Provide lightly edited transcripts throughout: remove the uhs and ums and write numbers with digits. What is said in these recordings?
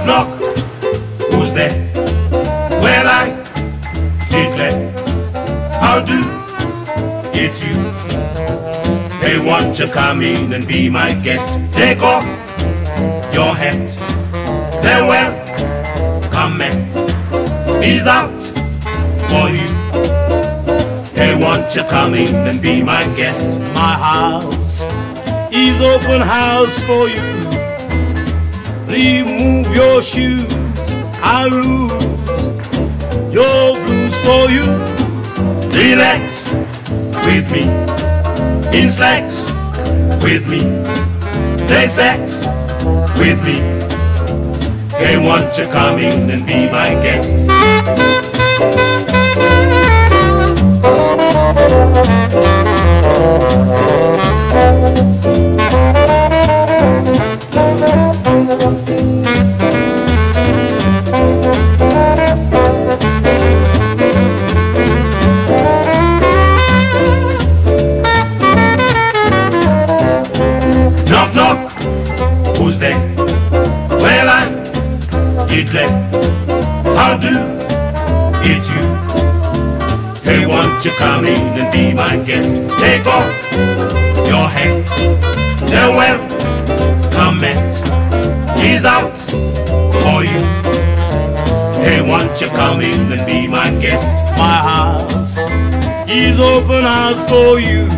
knock, who's there? Well, I declare, how do? It's you. They want you come in and be my guest. Take off your hat. They're welcome is out for you. They want you come in and be my guest. My house is open house for you. Remove your shoes, I'll lose your blues for you. Relax with me, in slacks with me, play sex with me. They want you come in and be my guest. Knock, knock, who's there? Well, I'm declare, how do? It's you. They want you come in and be my guest. Take off your hat. They're welcome is out for you. They want you come in and be my guest. My house is open house for you.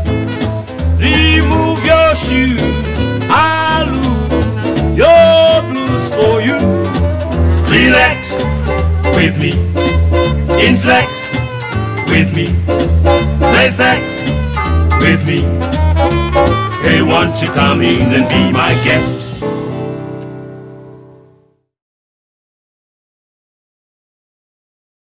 Remove your shoes, I'll lose your blues for you. Relax with me, in slacks with me, play sex with me. They want you come in and be my guest.